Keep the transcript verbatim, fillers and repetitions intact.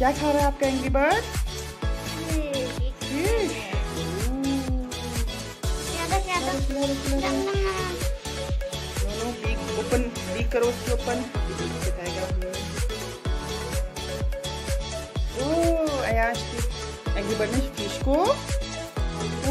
क्या खा रहा है आपका angry bird? Fish. Beak open, beak करो उसकी ओपन। ओह, अयाश की एंग्री बर्ड ने फिश को